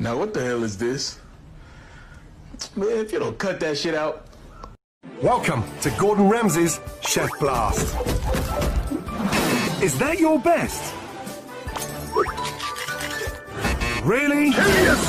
Now what the hell is this? Man, if you don't cut that shit out. Welcome to Gordon Ramsay's Chef Blast. Is that your best? Really?